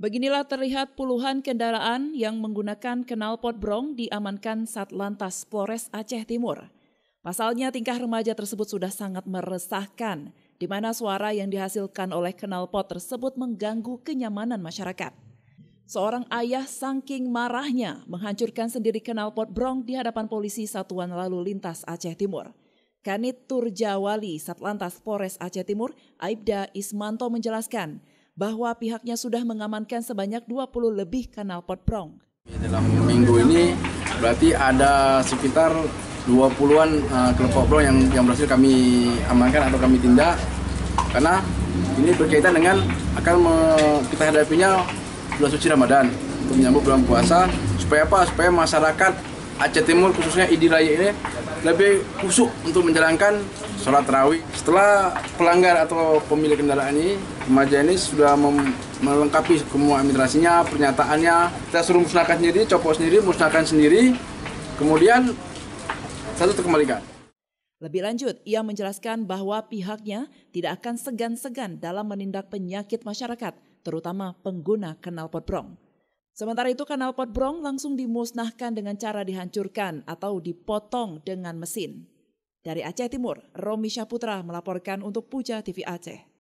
Beginilah terlihat puluhan kendaraan yang menggunakan knalpot brong diamankan Satlantas Polres Aceh Timur. Pasalnya tingkah remaja tersebut sudah sangat meresahkan, di mana suara yang dihasilkan oleh knalpot tersebut mengganggu kenyamanan masyarakat. Seorang ayah saking marahnya menghancurkan sendiri knalpot brong di hadapan polisi Satuan Lalu Lintas Aceh Timur. Kanit Turjawali Satlantas Polres Aceh Timur, Aibda Ismanto menjelaskan bahwa pihaknya sudah mengamankan sebanyak 20 lebih knalpot brong. Dalam minggu ini berarti ada sekitar 20-an knalpot brong yang berhasil kami amankan atau kami tindak, karena ini berkaitan dengan kita hadapinya bulan suci Ramadan untuk menyambut bulan puasa. Supaya apa? Supaya masyarakat Aceh Timur khususnya Idi Raya ini lebih khusyuk untuk menjalankan sholat tarawih. Setelah pelanggar atau pemilik kendaraan ini, remaja ini sudah melengkapi semua administrasinya, pernyataannya. Kita suruh musnahkan sendiri, copot sendiri, musnahkan sendiri, kemudian satu terkembalikan. Lebih lanjut, ia menjelaskan bahwa pihaknya tidak akan segan-segan dalam menindak penyakit masyarakat, terutama pengguna knalpot brong. Sementara itu knalpot brong langsung dimusnahkan dengan cara dihancurkan atau dipotong dengan mesin. Dari Aceh Timur, Romi Syaputra melaporkan untuk Puja TV Aceh.